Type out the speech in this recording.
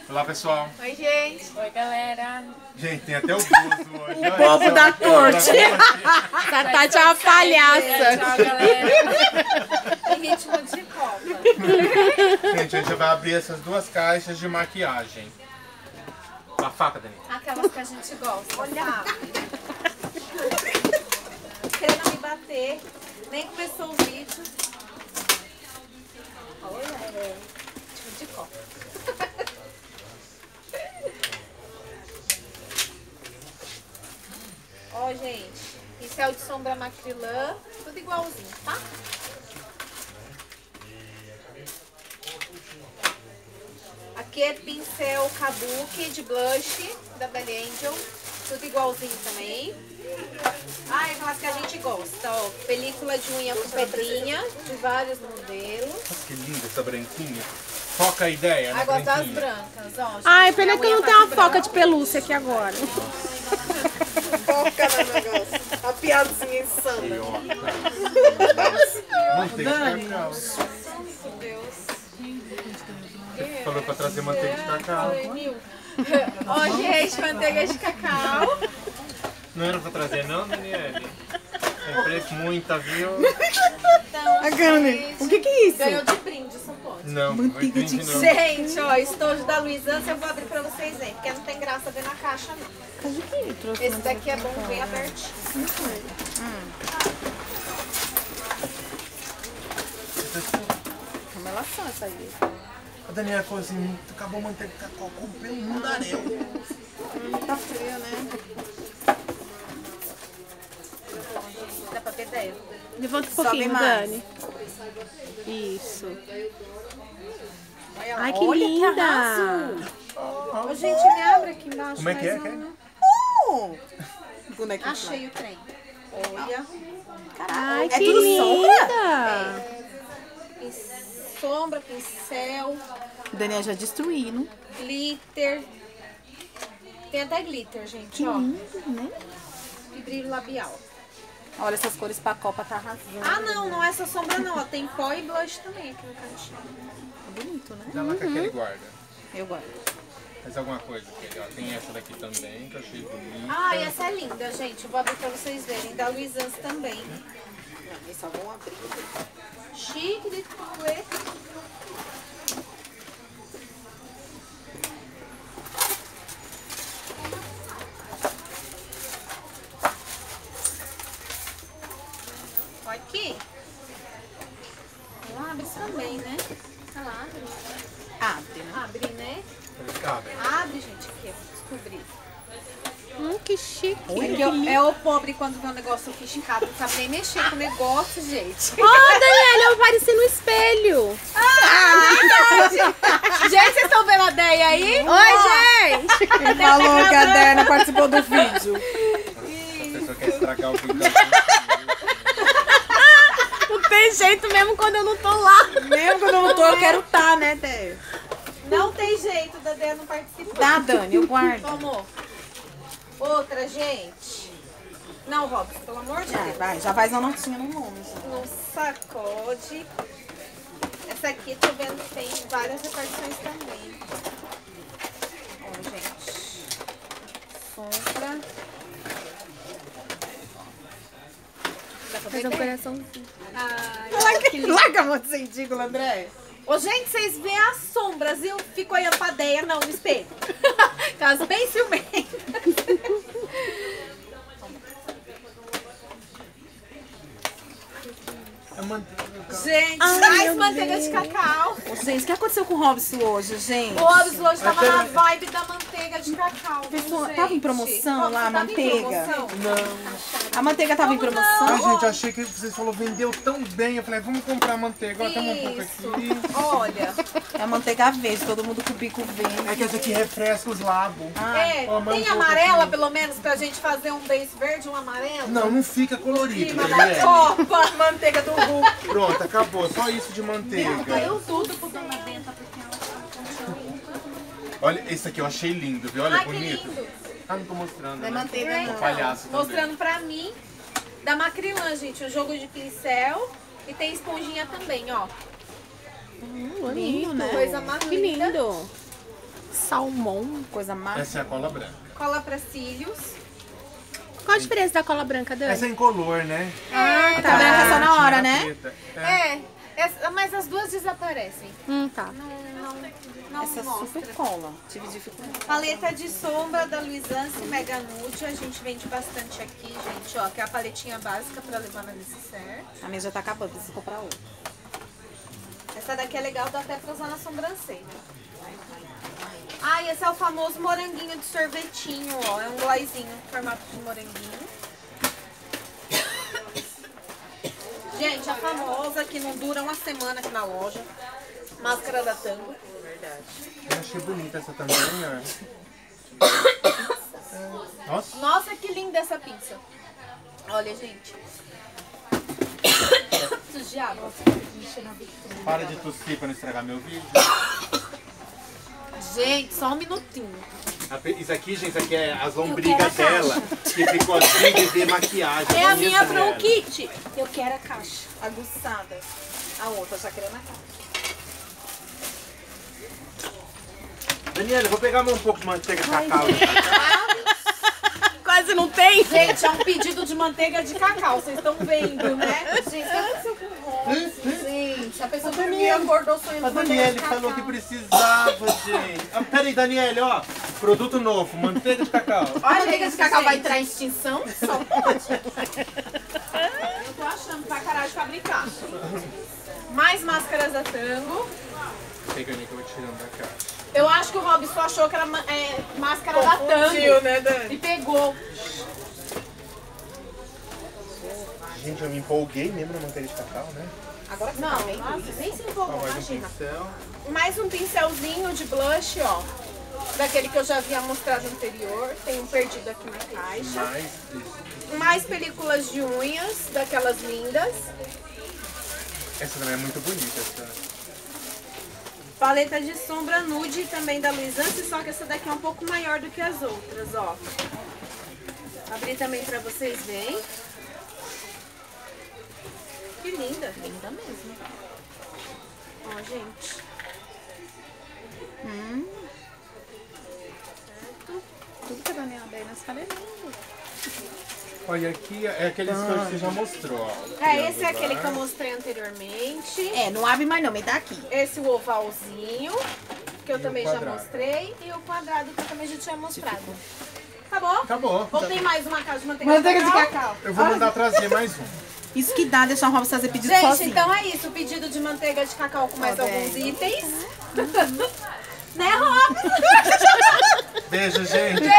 Olá, pessoal. Oi, gente. Oi, galera. Gente, tem até o Bozo hoje. O bobo da corte. Tá Tati é uma palhaça. Tchau, galera. Em ritmo de copa. Gente, a gente vai abrir essas duas caixas de maquiagem. A faca, Dani. Aquelas que a gente gosta, olha. Querendo me bater. Nem começou o vídeo. Olha, ritmo de copa. Ó, gente, isso é o de sombra macrilã, tudo igualzinho, tá? Aqui é pincel kabuki de blush da Belly Angel, tudo igualzinho também. Ah, é aquelas que a gente gosta, ó, película de unha com pedrinha, de vários modelos. Nossa, que linda essa branquinha. Foca a ideia, né? Agora das brancas, ó. Gente, Ai, pena que eu não a unha tenho uma tá foca de pelúcia aqui agora. Foca no negócio. A piadinha insana. Manteiga de cacau. Meu Deus. Falou pra trazer manteiga de cacau. Ó, gente, manteiga de cacau. Não era pra trazer não, Daniele? Comprei muita, viu? Então, O que é isso? ganhou de brinde, só pode. Não, foi brinde não. Gente, ó, estojo da Luizância, eu vou abrir pra vocês verem, porque não tem graça ver na caixa, não. Esse daqui é bom ver abertinho. Revelação essa aí. A Daniela falou assim, acabou a manteiga de cacau, comprei um mundaréu. Tá frio, né? Dá pra ver 10. Levanta um Sobe pouquinho, mais. Dani. Isso. Olha lá. Ai, que Olha linda! arraso. Ô, gente, me abre aqui embaixo. Como é que é? mais um. Bonequinho. Achei o trem. Olha. Ai, É que tudo linda! Sombra, pincel, Daniel já destruindo. glitter. Tem até glitter, gente, Que ó. lindo, né? E brilho labial. Olha essas cores pra copa, tá arrasando. Ah, não, não é essa sombra não, ó. Tem pó e blush também aqui no cantinho. É bonito, né? Dá lá que aquele guarda. Eu gosto. Faz alguma coisa aqui, ó. Tem essa daqui também, que eu achei bonita. Ah, e essa é linda, gente. Eu vou abrir pra vocês verem. Da Luizance também. Eles só vão abrir. Chique de tuê. Olha aqui. Ela abre também, né? Ela abre. Abre, né? Abre, né? Cabe. Abre, gente, aqui. Eu descobri. Que chique. É o pobre quando vê um negócio sofisticado. Não sabe nem mexer com o negócio, gente. Ó, Daniela, eu pareci no espelho. Gente, vocês estão vendo a Deia aí? Oi, gente! Ele falou que a Dana participou do vídeo. A pessoa quer estragar o vídeo. Não tem jeito mesmo quando eu não tô lá. Mesmo quando eu não tô, eu quero estar, né, Dé? Não tem jeito da Deia não participar. Dá, Dani, eu guardo. Tomou. Outra, gente. Não, Robson, pelo amor de Deus. Vai, já faz uma notinha no nome. Não sacode. Essa aqui, tô vendo que tem várias repartições também. Ó, gente. Sombra. Dá pra ver Fazer um bem? coraçãozinho. Ai, que lindo. Larga a mão de ser ridícula, André. Ô, gente, vocês veem as sombras e eu fico olhando pra Deia, não, no espelho. Caso bem ciumenta. É manteiga. Gente, Ai, mais meu manteiga Deus. de cacau. Ô, gente, o que aconteceu com o Robson hoje, gente? O Robson hoje tava na vibe da manteiga de cacau. Pessoa, gente. tava em promoção Robson, lá a tava em manteiga? promoção? A manteiga tava em Como promoção? Ai, gente, eu achei que vocês falaram, vendeu tão bem. Eu falei, vamos comprar manteiga. Ó, tem um pouco Isso. aqui. Olha. É a manteiga verde, todo mundo com o bico verde. É que essa aqui refresca os lábios. É, Ó, mas tem um pouco amarela, aqui. pelo menos, pra gente fazer um base verde, um amarelo? Não, não fica colorido, Cima da Daniele. copa, manteiga do Hulk. Pronto, acabou. Só isso de manteiga. Caiu tudo pro Dona Benta, porque ela Olha, esse aqui eu achei lindo, viu? Olha, Ai, que bonito. lindo. Ah, não tô mostrando, né? manteiga Tô palhaço também. Mostrando pra mim, da Macrylan, gente, o jogo de pincel. E tem esponjinha também, ó. Lindo, né? Coisa mais Que linda. lindo. salmão. Coisa mais. Essa é a cola branca. Cola pra cílios. Qual a diferença da cola branca, Dani? Essa é incolor, né? Ah, tá branca só na hora, né? Mas as duas desaparecem. Tá. Não Essa mostra. super cola. Tive dificuldade. Paleta de sombra da Luisance Mega Nude. A gente vende bastante aqui, gente. Ó, que é a paletinha básica pra levar na necessaire. A minha já tá acabando, preciso comprar outra. Essa daqui é legal, dá até pra usar na sobrancelha. Ah, e esse é o famoso moranguinho de sorvetinho, ó. É um glossinho em formato de moranguinho. Gente, a famosa que não dura uma semana aqui na loja. Máscara da Tango. Verdade. Eu achei bonita essa também, ó. Nossa. Nossa, que linda essa pinça. Olha, gente. Preciso de água. Para de tossir pra não estragar meu vídeo. Gente, só um minutinho. Isso aqui, gente, isso aqui é as lombrigas dela, que ficou assim de ver maquiagem. É a minha Bonita, né? bronquite. Eu quero a caixa. Aguçada. A outra já querendo a cara. Daniela, eu vou pegar um pouco de manteiga de cacau. Quase não tem. Gente, é um pedido de manteiga de cacau, vocês estão vendo, né? Gente, o que aconteceu com o Rob? Gente, a pessoa dormiu e acordou sonhando A com manteiga Daniela de falou cacau. que precisava, gente. Ah, peraí, Daniela, ó. Produto novo, manteiga de cacau. Olha, A manteiga de cacau vai gente. entrar em extinção? Só pode. Eu tô achando pra caralho de fabricar. Mais máscaras da Tango. Pegando que eu vou tirando da caixa. Eu acho que o Robson achou que era máscara da Tango. né, Dani? E pegou. Gente, eu me empolguei mesmo na manteiga de cacau, né? Agora que Não, tá bem. nossa, nem se Ó, empolgou, mais um imagina. pincel. Mais um pincelzinho de blush, ó. Daquele que eu já havia mostrado anterior. Tem um perdido aqui na caixa. Mais isso. Mais películas de unhas, daquelas lindas. Essa também é muito bonita, essa. Paleta de sombra nude também da Luisance, só que essa daqui é um pouco maior do que as outras, ó. Abrir também pra vocês verem. Que linda. Linda mesmo. Ó, gente. Tudo que a Daniela daí nas caras. Olha, aqui é aqueles que você já mostrou, ó. Esse é aquele que eu mostrei anteriormente. É, não abre mais não, me dá aqui. Esse o ovalzinho, que eu também já quadrado. mostrei. E o quadrado, que eu também já tinha mostrado. Acabou? Acabou. Ou tem mais uma caixa de manteiga de cacau? Eu vou mandar trazer mais um. Isso que dá deixar o Robson fazer pedido Gente, sozinho. então é isso. O pedido de manteiga de cacau com mais Ó, alguns bem. itens. Né, Rob? Beijo, gente.